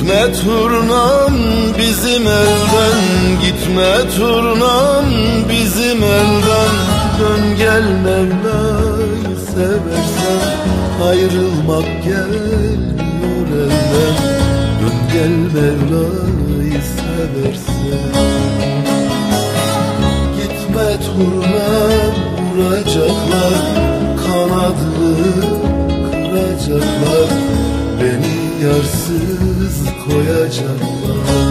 Gitme turnam bizim elden, gitme turnam bizim elden. Dön gel Mevla'yı seversen, ayrılmak gelmiyor elden. Dön gel Mevla'yı seversen. Gitme turnam, vuracaklar, kanadını kıracaklar, beni yarsız koyacaklar.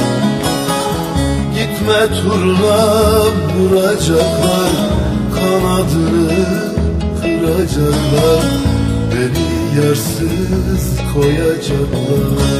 Gitme turnam, vuracaklar, kanadını kıracaklar, beni yarsız koyacaklar.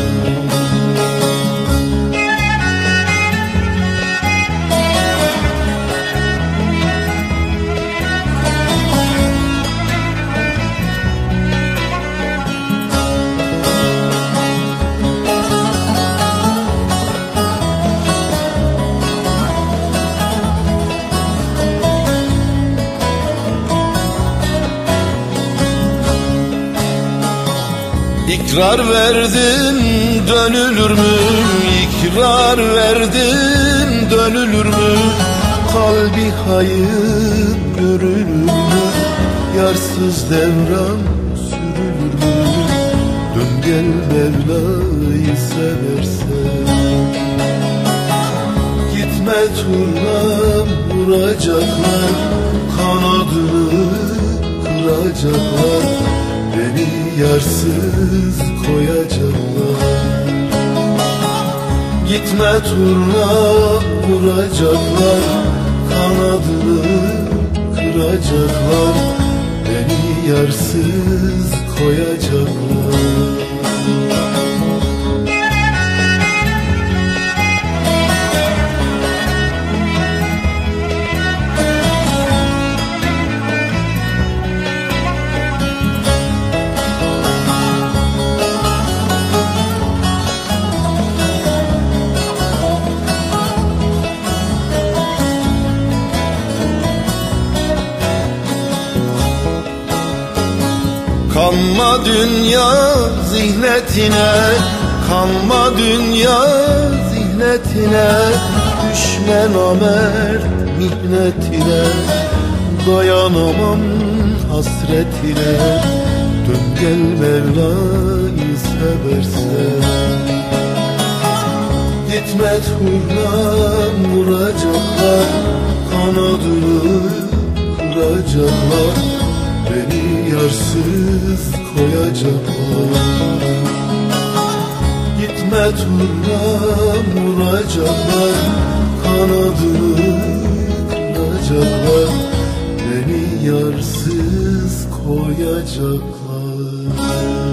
İkrar verdim dönülür mü? İkrar verdim dönülür mü? Kalbi kayıp görülür mü? Yarsız devran sürülür mü? Dön gel Mevla'yı seversen. Gitme turnam, vuracaklar, kanadını kıracaklar, beni yarsız koyacaklar. Gitme turnam, vuracaklar, kanadını kıracaklar, beni yarsız koyacaklar. Kanma dünya zihnetine, kanma dünya zihnetine, düşme namert mihnetine, dayanamam hasretine. Dön gel Mevla'yı seversen. Gitme turnam, vuracaklar, kanadını kıracaklar, beni yarsız koyacaklar. Gitme turnam, vuracaklar, kanadını kıracaklar, beni yarsız koyacaklar.